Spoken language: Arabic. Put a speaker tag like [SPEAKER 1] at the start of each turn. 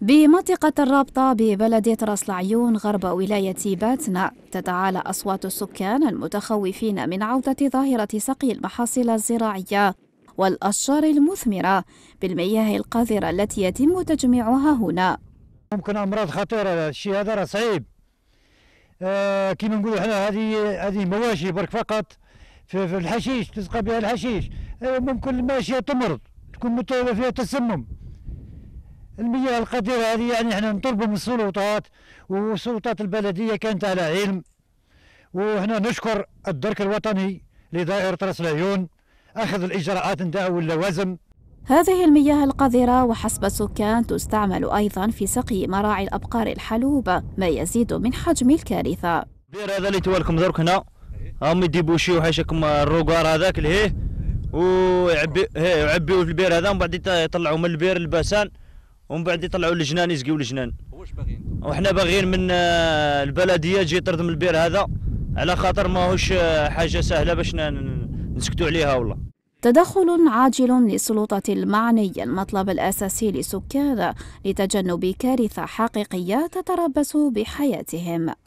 [SPEAKER 1] بمنطقة الرابطة ببلدية رأس العيون غرب ولاية باتنا تتعالى أصوات السكان المتخوفين من عودة ظاهرة سقي المحاصيل الزراعية والأشجار المثمرة بالمياه القذرة التي يتم تجميعها هنا.
[SPEAKER 2] ممكن أمراض خطيرة، الشيء هذا راه صعيب. كيما نقولوا احنا هذه مواشي برك فقط في الحشيش تسقى بها الحشيش. ممكن الماشية تمرض، تكون فيها تسمم. المياه القذرة هذه يعني احنا نطلبوا من السلطات، والسلطات البلدية كانت على علم، وهنا نشكر الدرك الوطني لدائرة راس العيون أخذ الإجراءات نتاعو واللوازم.
[SPEAKER 1] هذه المياه القذرة وحسب السكان تستعمل أيضا في سقي مراعي الأبقار الحلوب، ما يزيد من حجم الكارثة.
[SPEAKER 3] البير هذا اللي توالكم درك هنا هم يديبوشيو حاشاكم الروقار هذاك لهيه ويعبيو في البير هذا، ومن بعد يطلعوا من البير الباسان، ومن بعد يطلعوا الجنان يسقيو الجنان. وحنا باغيين من البلديه تجي ترد من البير هذا، على خاطر ماهوش حاجه سهله باش نسكتوا عليها والله.
[SPEAKER 1] تدخل عاجل للسلطة المعنية المطلب الأساسي للسكان لتجنب كارثة حقيقية تتربص بحياتهم.